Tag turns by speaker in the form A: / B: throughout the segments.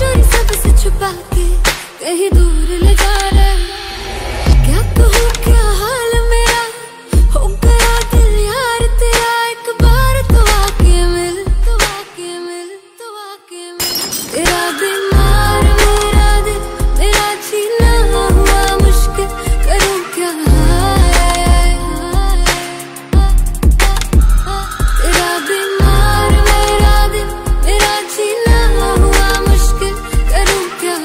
A: चोरी सबसे छुपा के कहीं दूर ले जा रहा है। क्या कहूँ क्या हाल मेरा, हो गया दिल यार तेरा। एक बार तो आके मिल, तो आके मिल, तो आके मिल। तेरा बीमार मेरा दिल, मेरा जीना हुआ मुश्किल, करूँ क्या। तेरा बीमार मेरा दिल, मेरा जीना हुआ मुश्किल, करूँ क्या।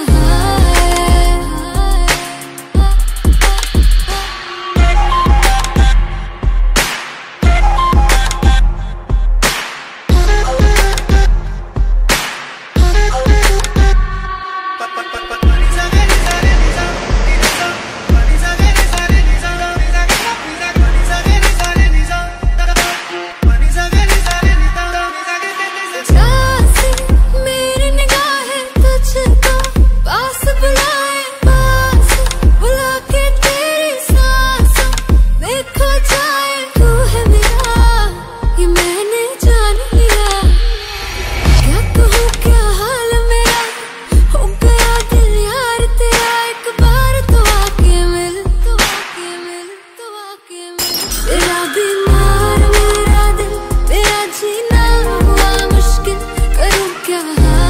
A: मेरी निगाहें तुझको पास बुलाए, पास बुला के तेरी सांसों में खो जाए। तू है मेरा, ये मैंने जान लिया। क्या कहूँ क्या हाल मेरा, हो गया दिल यार तेरा। एक बार तो आके मिल, तो आके मिल, तो आके मिल। तेरा बीमार मेरा दिल, मेरा जीना हुआ मुश्किल, करूँ क्या।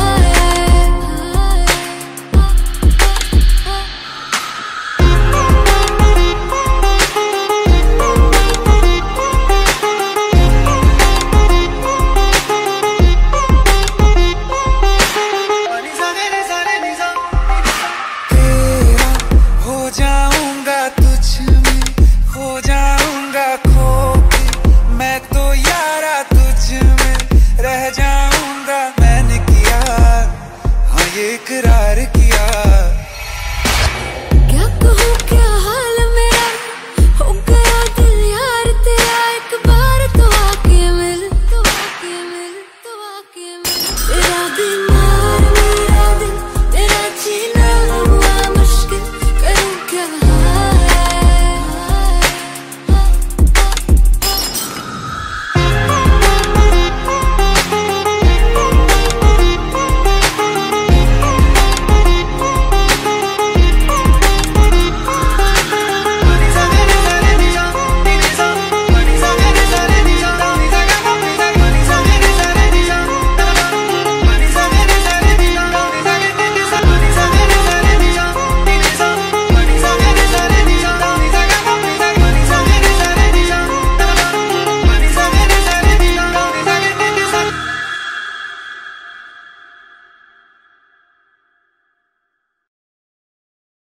B: तेरा हो जाऊंगा तुझ में, हो जाऊंगा खो के। मैं तो यारा तुझ में रह जाऊंगा। मैंने किया हाँ ये इकरार किया।